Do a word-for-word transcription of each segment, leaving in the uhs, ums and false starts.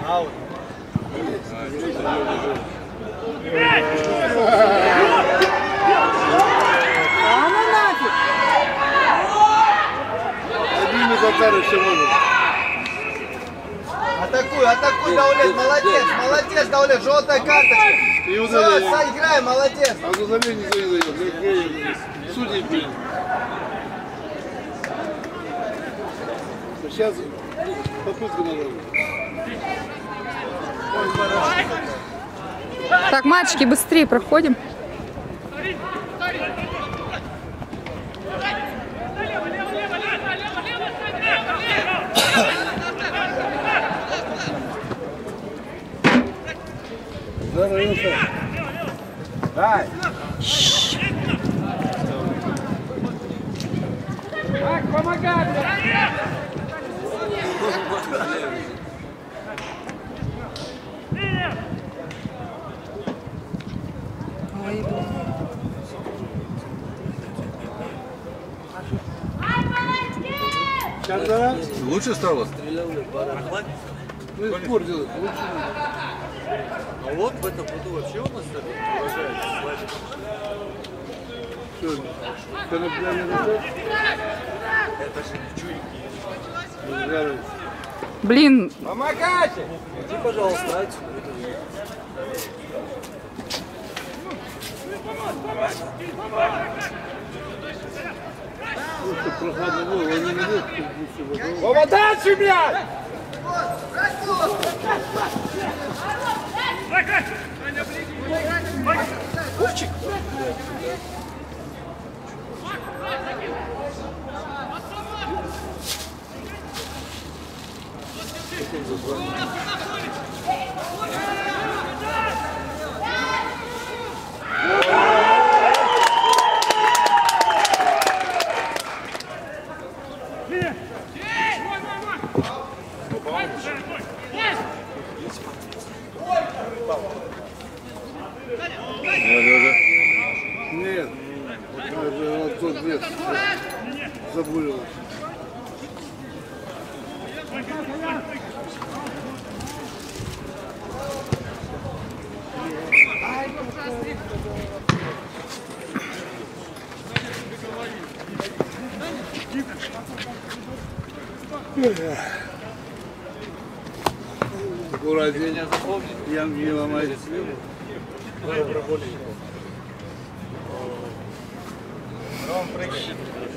Аут. А ну нафиг! Одними Татары все могут. Атакуй, атакуй, Даулет, молодец, молодец, Даулет, желтая карточка. И Все, удаление. играй, молодец. А удаление никто не дает. Судьи приняли. Сейчас попытка надо. Так, мальчики, быстрее проходим. Дай. Так, помогай! Сейчас да? Лучше стало? Ну испортилось. Лучше. А вот в этом году вообще у нас урожай слабее. Что? Конопляный рецепт? Это же не чуйки. Здравия. Блин, Помогайте. Иди, пожалуйста, отсюда. Просто прохладно было, они не идут, как будто бы. Вова, дальше, блядь! Вовчик! Нет, это вот тот лес забурилось. Аккуратнее, ямки не ломайте. Ром, прыгай.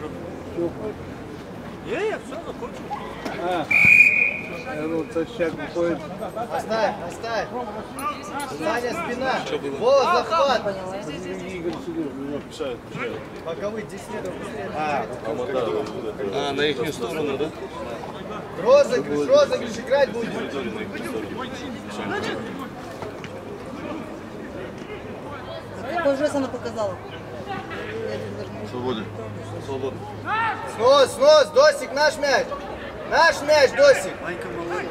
Я, я все закончил. А, это вот тащак выходит. Оставь, оставь. Саня, спина. Вова, захват. Игорь Сидоров меня мешает. Боковые, десять метров быстрее. А, на их сторону, да? Розыгрыш, розыгрыш, играть будем. Какой жест она показала? Свободен. Свободен. Снос, снос, Досик, наш мяч. Наш мяч, Досик. Майка молодец.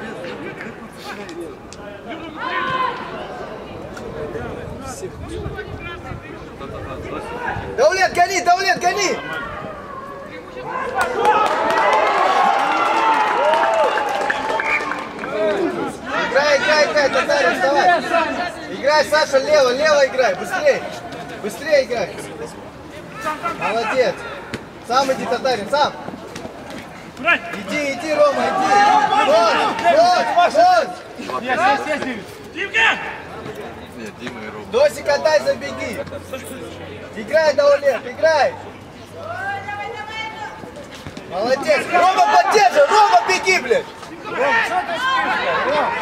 Даулет, гони, Даулет, гони. Играй, играй, играй, Татарин, вставай. Играй, Саша, лево, лево играй, быстрее. Быстрее играй. Молодец. Сам иди, Татарин, сам. Иди, иди, Рома, иди. Вот, вот, вот. Нет, Дима и Рома. Досик, отдай, забеги. Играй, Даулет, играй. Молодец. Рома, поддержи, Рома, беги, блядь. Ром, что ты спишь, блядь? Ром.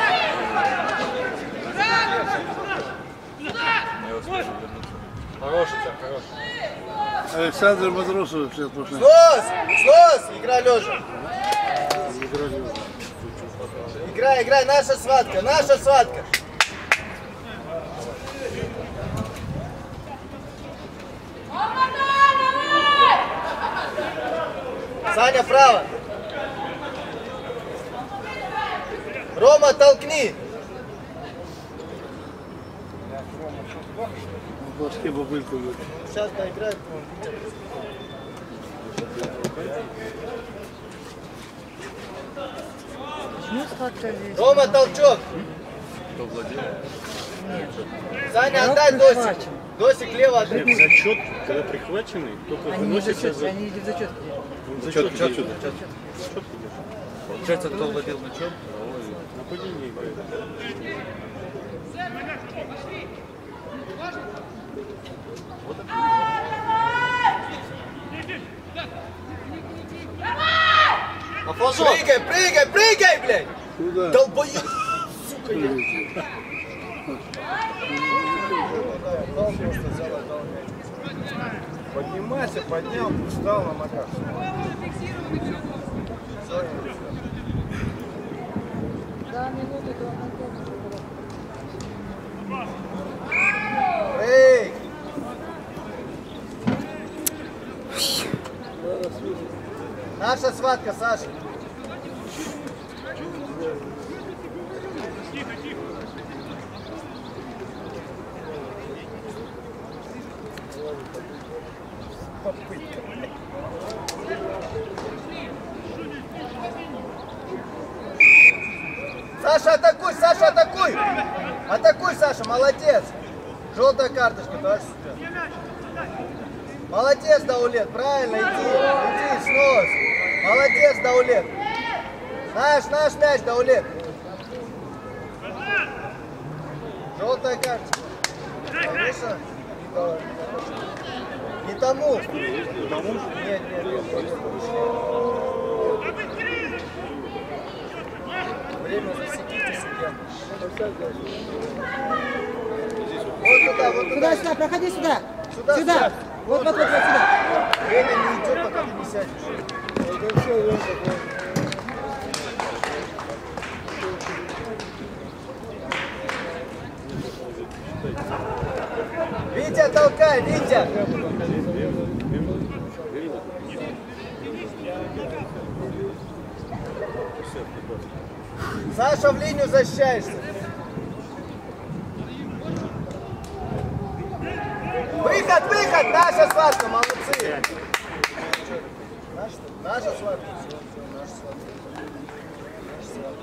Хороший тебя, хороший. Александр Матросов сейчас пошел. Снос, снос, игра лежа. Играй, играй, наша схватка, наша схватка. Саня, право. Рома, толкни. В башке бабылька будет. Сейчас поиграет. Ну, сладкая вещь. Рома, толчок. Кто владел? Саня, Народ отдай Досик. прихвачен. Досик лево отдай. Нет, зачет, когда прихваченный, только Они не выносится зачет, за... они иди в зачет. Зачет, Зачет, зачет. зачет. Получается, кто владел мячом? Нападение играет. Прыгай, прыгай, прыгай, блядь! Куда? Долбоёб! Сука, я... Поднимайся, поднял, встал на ногах. Эй! Наша схватка, Саша. Саша, атакуй, Саша, атакуй! Атакуй, Саша, молодец! Желтая карточка, товарищ судья. Молодец, Даулет, правильно, иди, иди, снос. Молодец, Даулет. Наш, наш мяч, Даулет. Желтая карточка. Конечно, не тому. Не тому? Нет, нет, нет. Время засеките себя. Вот туда, вот Сюда, туда. сюда, проходи сюда. Сюда, Сюда. сюда. Вот, вот, вот, вот сюда. Время не идет, пока ты не сядешь. Витя, толкай, Витя! Саша, в линию защищаешься. Выход, выход! Наша схватка, молодцы! Наша, наша схватка. Все, все, наша схватка. Наша схватка.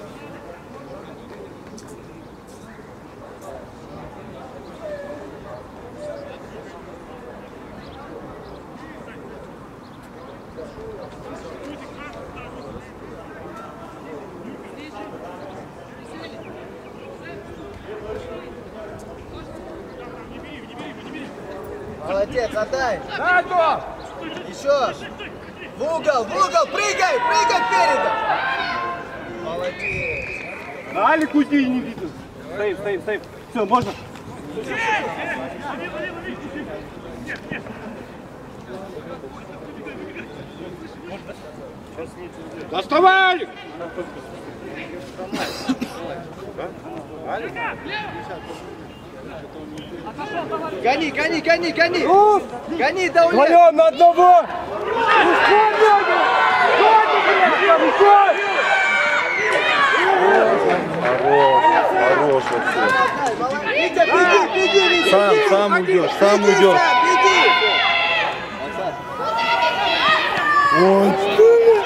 Молодец, отдай! Еще! В угол, в угол! Прыгай! Прыгай передом! Молодец! Алик, уйди, не видно. Стоим, стоим, стоим. Все, можно? Доставай, Алик! Гони, гони, гони, гони! Гони, Даулет! Вдвоем на одного! Хорош, хорош. Витя, беги, беги, Витя! Сам, беги! сам уйдешь, сам Беги, уйдешь. сам, беги! Ой, что?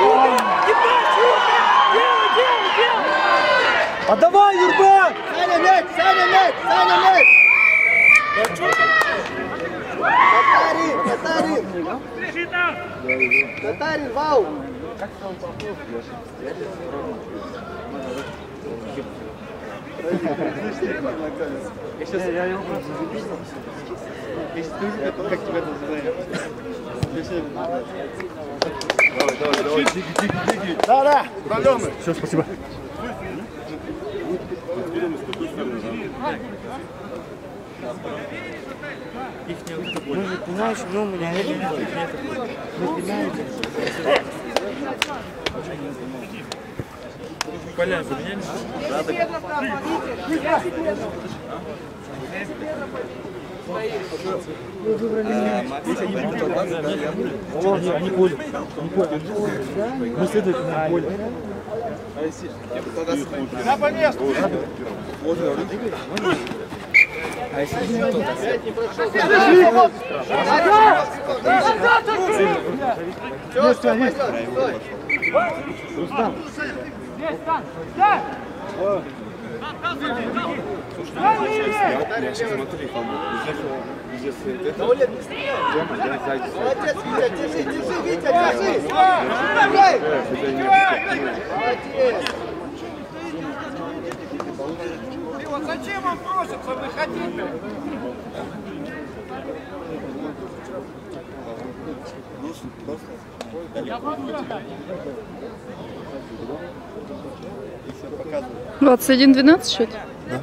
А давай, Юрбан! Саня, мяч! Саня, мяч! Саня, мяч! Татарин! Татарин! Татарин, вау! Я сейчас... Я его просто записал. Если ты увидишь, как тебя это называют. Давай, давай, давай. Диги, диги, диги. Да, да, удаленный. Все, спасибо. Мы же, понимаешь, ну, у меня нет. Вы понимаете? Поля поменяли? Вы выбрали меня. Не понял. Не понял. Мы следуем на поле. На по месту. А если не то? Все, все, пойдем, стой! Рустам. Смотри, там везде стоит. Даулет, не стреляй. Тема, я сзади. Молодец, Витя, держи, держи, Витя, держи. Играй. Молодец. Вот зачем он просится выходить? двадцать один двенадцать счет? Да.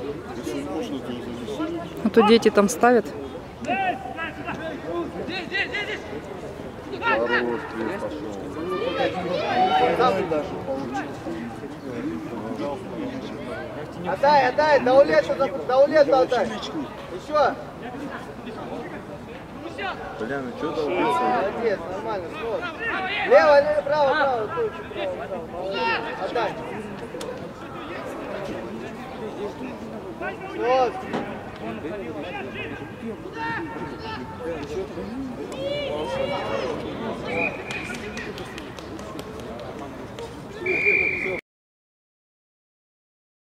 А то дети там ставят. Хорош, плюс пошел. Отдай, отдай, Даулету, Даулету отдай. Еще. Бля, ну что долбится? Молодец, нормально, снова. Лево, лево, право, право, точно, право, право. Молодец. Отдай. Вот.